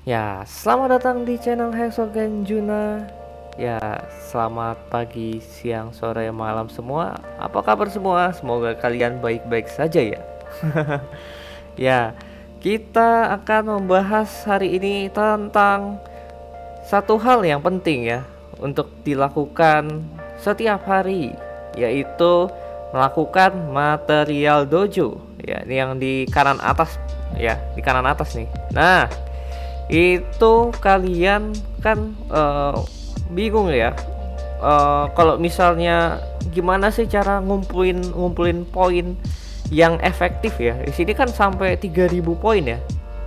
Ya, selamat datang di channel Hexogen Juna. Ya, selamat pagi, siang, sore, malam semua. Apa kabar semua? Semoga kalian baik-baik saja ya. Ya, kita akan membahas hari ini tentang satu hal yang penting ya untuk dilakukan setiap hari, yaitu melakukan material dojo. Ya, ini yang di kanan atas ya, di kanan atas nih. Nah, itu kalian kan bingung ya, kalau misalnya gimana sih cara ngumpulin poin yang efektif ya. Di sini kan sampai 3000 poin ya.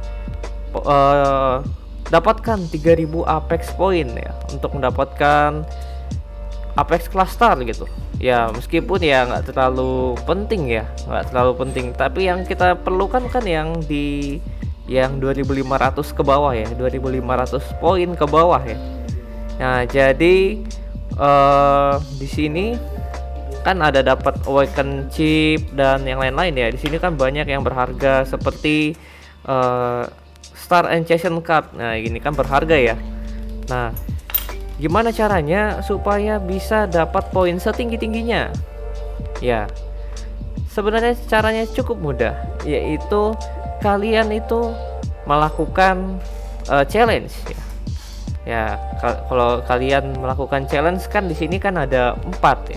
Dapatkan 3000 Apex poin ya untuk mendapatkan Apex Cluster gitu ya. Meskipun ya nggak terlalu penting ya, tapi yang kita perlukan kan yang 2500 ke bawah ya, 2500 poin ke bawah ya. Nah, jadi di sini kan ada dapat awaken chip dan yang lain-lain ya. Di sini kan banyak yang berharga seperti Star Enchantation Card. Nah, ini kan berharga ya. Nah, gimana caranya supaya bisa dapat poin setinggi-tingginya? Ya, sebenarnya caranya cukup mudah, yaitu kalian itu melakukan challenge ya. Ya, kalau kalian melakukan challenge kan di sini kan ada 4 ya.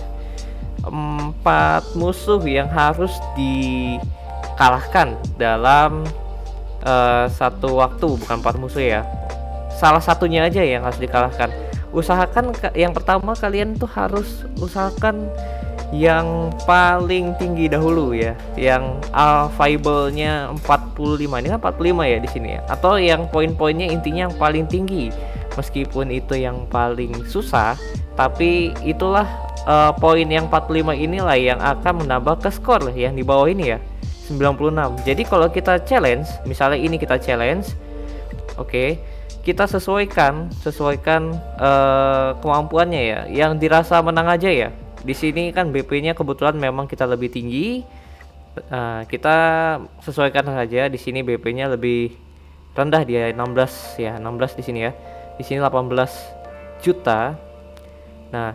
4 musuh yang harus dikalahkan dalam satu waktu, bukan 4 musuh ya. Salah satunya aja yang harus dikalahkan. Usahakan yang pertama kalian tuh harus usahakan yang paling tinggi dahulu ya, yang available-nya 45. Ini kan 45 ya di sini ya, atau yang poin-poinnya intinya yang paling tinggi. Meskipun itu yang paling susah, tapi itulah poin yang 45 inilah yang akan menambah ke skor yang di bawah ini ya, 96. Jadi kalau kita challenge, misalnya ini kita challenge, oke, kita sesuaikan kemampuannya ya, yang dirasa menang aja ya. Di sini kan BP-nya kebetulan memang kita lebih tinggi. Kita sesuaikan saja. Di sini BP-nya lebih rendah, dia 16 ya, 16 di sini ya. Di sini 18 juta. Nah,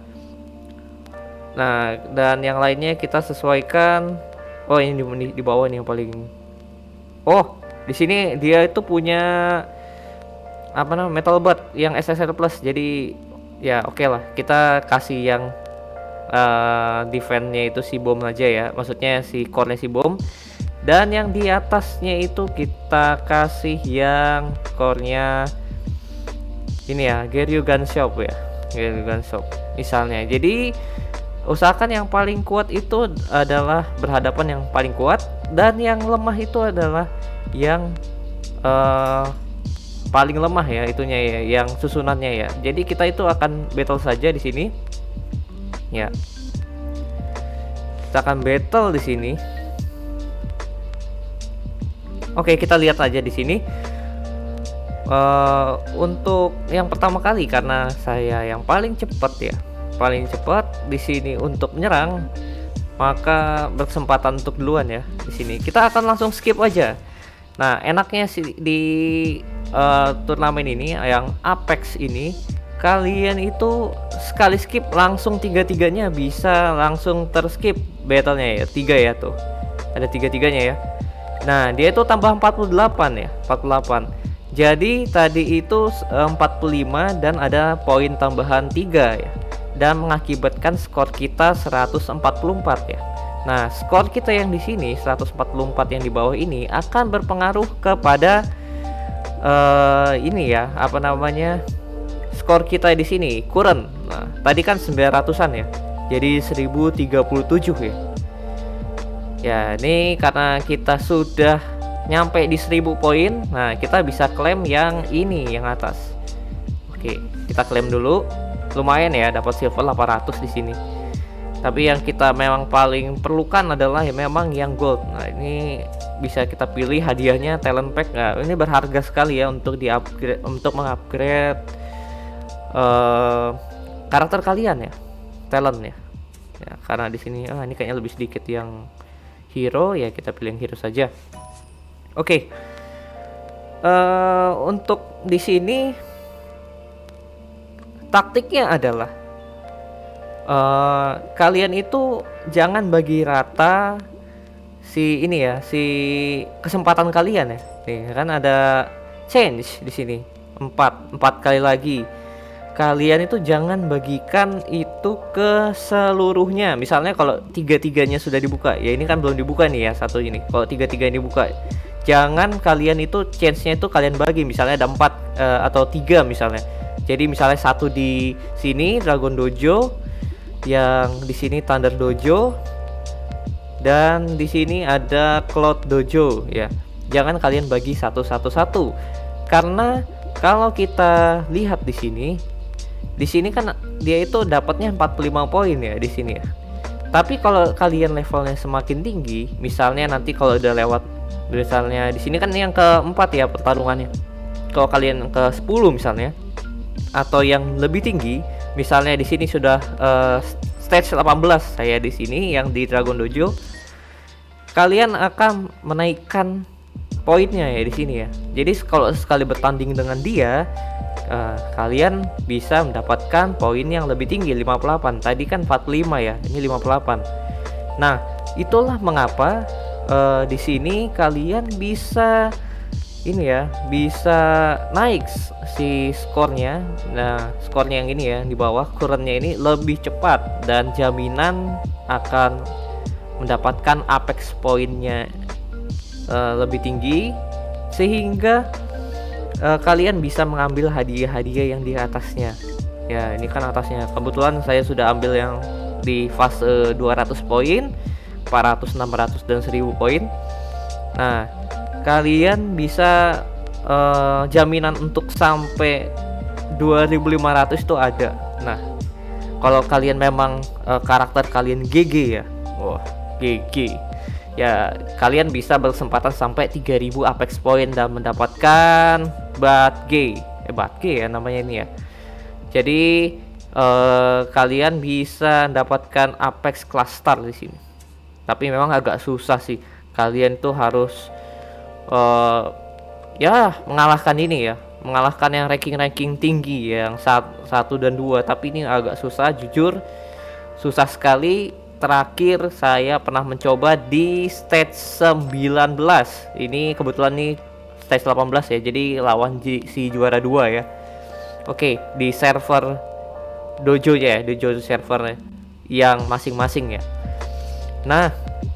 dan yang lainnya kita sesuaikan. Oh, ini di bawah nih yang paling. Oh, di sini dia itu punya apa namanya, metal butt yang SSR plus. Jadi ya oke lah, kita kasih yang defense-nya itu si bom aja ya, maksudnya si core-nya si bom. Dan yang di atasnya itu kita kasih yang core-nya ini ya, Geryu Gun Shop ya, Geryu Gun Shop misalnya. Jadi usahakan yang paling kuat itu adalah berhadapan yang paling kuat, dan yang lemah itu adalah yang paling lemah ya, itunya ya, yang susunannya ya. Jadi kita itu akan battle saja di sini. Ya, kita akan battle di sini. Oke, kita lihat aja di sini. Untuk yang pertama kali, karena saya yang paling cepat ya, paling cepat di sini untuk menyerang, maka berkesempatan untuk duluan ya. Di sini kita akan langsung skip aja. Nah, enaknya sih di turnamen ini yang Apex ini, kalian itu sekali skip langsung tiga-tiganya bisa langsung terskip battle-nya ya, 3 ya, tuh ada tiga-tiganya ya. Nah, dia itu tambah 48 ya, 48. Jadi tadi itu 45 dan ada poin tambahan 3 ya, dan mengakibatkan skor kita 144 ya. Nah, skor kita yang di sini 144 yang di bawah ini akan berpengaruh kepada ini ya, apa namanya, skor kita di sini current. Nah, tadi kan 900-an ya, jadi 1037 ya. Ya, ini karena kita sudah nyampe di 1000 poin. Nah, kita bisa klaim yang ini, yang atas. Oke, kita klaim dulu. Lumayan ya, dapat silver 800 di sini. Tapi yang kita memang paling perlukan adalah ya memang yang gold. Nah, ini bisa kita pilih hadiahnya talent pack. Nah, ini berharga sekali ya untuk di-upgrade, untuk mengupgrade karakter kalian ya, talent ya. Ya, karena di sini ini kayaknya lebih sedikit yang hero ya, kita pilih yang hero saja. Oke. Untuk di sini taktiknya adalah kalian itu jangan bagi rata si ini ya, si kesempatan kalian ya. Nih kan ada change di sini, 4 kali lagi. Kalian itu jangan bagikan itu ke seluruhnya. Misalnya kalau tiga-tiganya sudah dibuka, ya ini kan belum dibuka nih ya satu ini. Kalau tiga-tiganya dibuka, jangan kalian itu change-nya itu kalian bagi. Misalnya ada 4 atau 3 misalnya. Jadi misalnya satu di sini Dragon Dojo, yang di sini Thunder Dojo, dan di sini ada Cloud Dojo ya. Jangan kalian bagi satu, karena kalau kita lihat di sini kan dia itu dapatnya 45 poin ya di sini ya. Tapi kalau kalian levelnya semakin tinggi, misalnya nanti kalau udah lewat, misalnya di sini kan yang keempat ya pertarungannya. Kalau kalian ke 10 misalnya, atau yang lebih tinggi, misalnya di sini sudah stage 18 saya di sini yang di Dragon Dojo, kalian akan menaikkan poinnya ya di sini ya. Jadi kalau sekali bertanding dengan dia, kalian bisa mendapatkan poin yang lebih tinggi, 58. Tadi kan 45 ya, ini 58. Nah, itulah mengapa di sini kalian bisa ini ya, bisa naik si skornya. Nah, skornya yang ini ya di bawah, kurangnya ini lebih cepat, dan jaminan akan mendapatkan apex poinnya lebih tinggi, sehingga kalian bisa mengambil hadiah-hadiah yang di atasnya ya. Ini kan atasnya kebetulan saya sudah ambil yang di fase 200 poin, 400, 600 dan 1000 poin. Nah, kalian bisa jaminan untuk sampai 2500 itu ada. Nah, kalau kalian memang karakter kalian GG ya, wah GG ya, kalian bisa berkesempatan sampai 3000 apex point dan mendapatkan Batge ya namanya ini ya. Jadi kalian bisa mendapatkan apex kelas star di sini. Tapi memang agak susah sih, kalian tuh harus ya mengalahkan ini ya, mengalahkan yang ranking tinggi yang 1 dan 2. Tapi ini agak susah, jujur susah sekali. Terakhir saya pernah mencoba di stage 19. Ini kebetulan nih stage 18 ya, jadi lawan si juara 2 ya. Oke, di server dojo ya, dojo servernya yang masing-masing ya. Nah,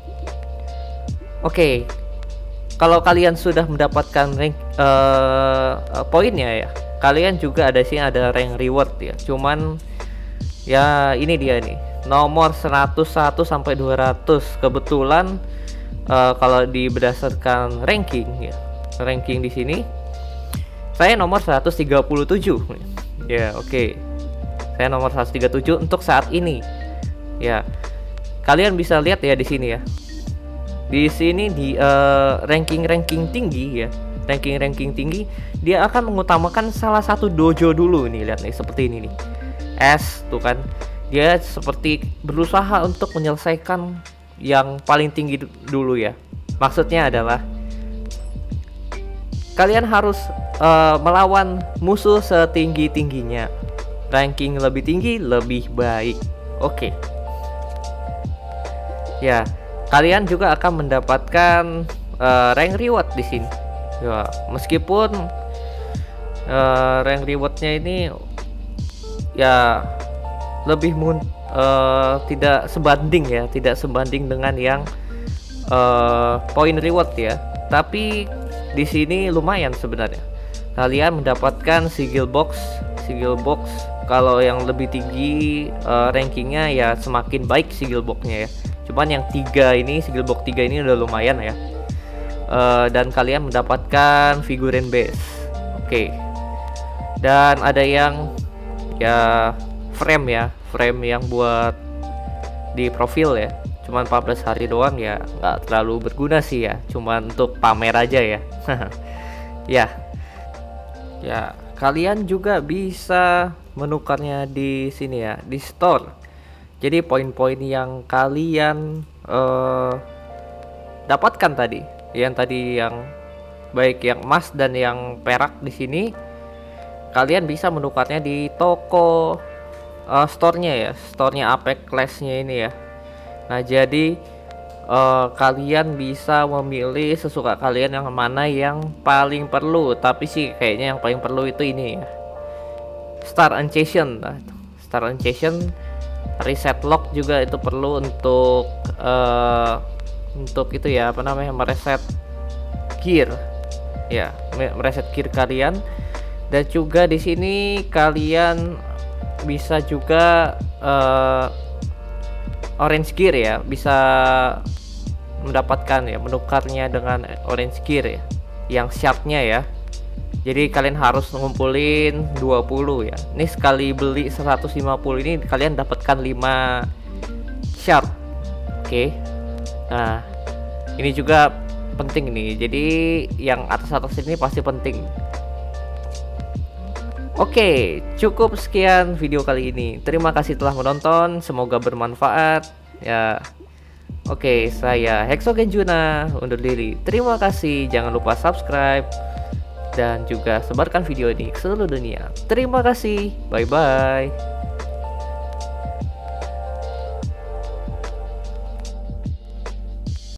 oke, kalau kalian sudah mendapatkan rank poinnya ya, kalian juga ada sini ada rank reward ya. Cuman ya ini dia nih, nomor 101 sampai 200. Kebetulan kalau berdasarkan ranking ya, ranking di sini saya nomor 137 ya. Oke, saya nomor 137 untuk saat ini ya. Kalian bisa lihat ya di sini ya, di sini di ranking tinggi ya, ranking tinggi dia akan mengutamakan salah satu dojo dulu nih. Lihat nih seperti ini nih, S tuh kan, dia seperti berusaha untuk menyelesaikan yang paling tinggi dulu ya. Maksudnya adalah kalian harus melawan musuh setinggi-tingginya. Ranking lebih tinggi lebih baik. Oke. Ya, kalian juga akan mendapatkan rank reward di sini. Ya, meskipun rank rewardnya ini ya lebih tidak sebanding dengan yang point reward ya. Tapi di sini lumayan sebenarnya. Kalian mendapatkan sigil box. Kalau yang lebih tinggi rankingnya ya semakin baik sigil boxnya ya. Cuman yang sigil box 3 ini udah lumayan ya. Dan kalian mendapatkan figurin base. Oke. Dan ada yang ya frame yang buat di profil ya. Cuman 14 hari doang ya, nggak terlalu berguna sih ya, cuman untuk pamer aja ya. Ya, kalian juga bisa menukarnya di sini ya, di store. Jadi poin-poin yang kalian dapatkan tadi yang baik yang emas dan yang perak di sini, kalian bisa menukarnya di toko store-nya ya, store-nya Apex Clash-nya ini ya. Nah, jadi kalian bisa memilih sesuka kalian yang mana yang paling perlu, tapi sih kayaknya yang paling perlu itu ini ya, Star Enchantion. Nah, Star Enchantion, reset lock juga itu perlu untuk itu ya, apa namanya, mereset gear ya, mereset gear kalian. Dan juga di sini kalian bisa juga orange gear ya, bisa mendapatkan ya, menukarnya dengan orange gear ya, yang shardnya ya. Jadi kalian harus ngumpulin 20 ya. Ini sekali beli 150 ini kalian dapatkan 5 shard. Oke. Nah, ini juga penting nih. Jadi yang atas-atas ini pasti penting. Oke, cukup sekian video kali ini. Terima kasih telah menonton, semoga bermanfaat ya. Oke, saya Hexogen Juna undur diri. Terima kasih, jangan lupa subscribe dan juga sebarkan video ini ke seluruh dunia. Terima kasih, bye bye.